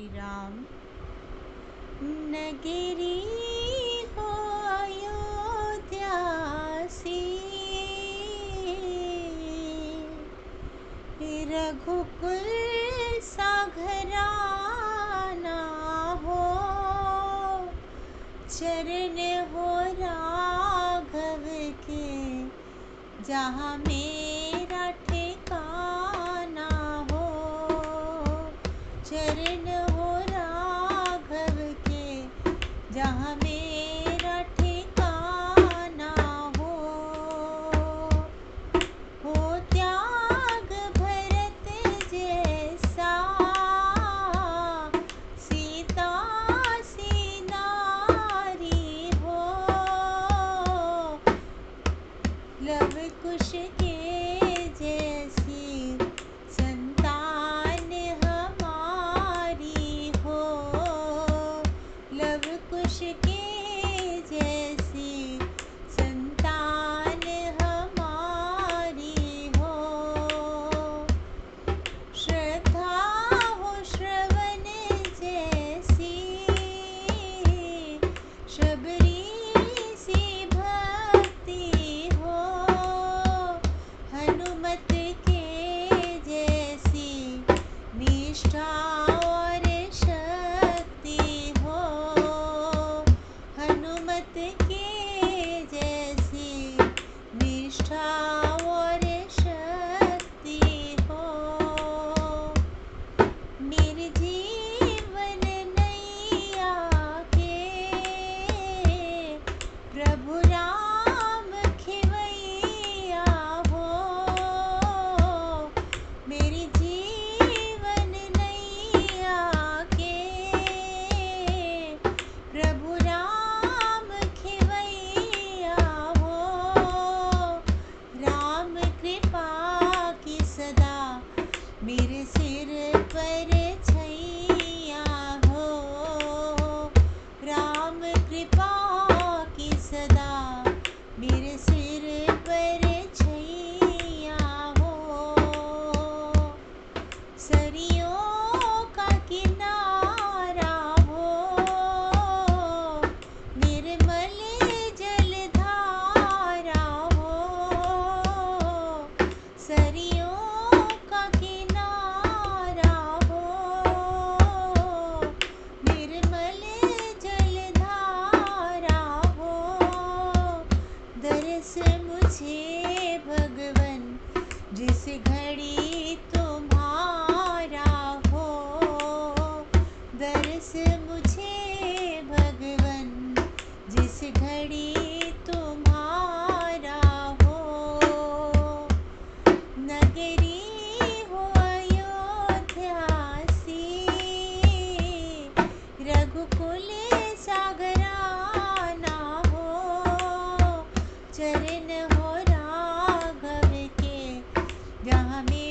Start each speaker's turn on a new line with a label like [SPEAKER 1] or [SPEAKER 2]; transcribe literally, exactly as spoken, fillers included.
[SPEAKER 1] राम। नगरी हो अयोध्या सी, रघुकुल सा घराना हो। चरण हो राघव के जहाँ मेरा ठिकाना हो। चरण हो राघव के जहाँ मेरा ठिकाना हो। हो त्याग भरत जैसा, सीता सी नारी हो। लव कुश के जैसी संतान हमारी हो। लव कुश के जैसी संतान हमारी हो। श्रद्धा हो श्रवण जैसी, शबरी सी भक्ति हो। हनुमत के जैसी निष्ठा और शक्ति हो। हनुमत के जैसी निष्ठा और शक्ति हो। निर्जीवन नैया के प्रभु राम खिवैया हो। मेरी जीवन नैया के प्रभु राम खिवैया हो। राम कृपा की सदा मेरे सिर पर छैया हो। राम कृपा की सदा मेरे सिर पर छैया हो। सरियों का किनारा हो, निर्मल जलधारा हो। सरियों का किनारा हो, निर्मल जलधारा हो। दरस मुझे भगवन जिस घड़ी तुम्हारा हो। दरस मुझे भगवन जिस घड़ी तुम्हारा हो। नगरी हो अयोध्या सी, रघुकुल सा घराना हो। चरण हो राघव के जहाँ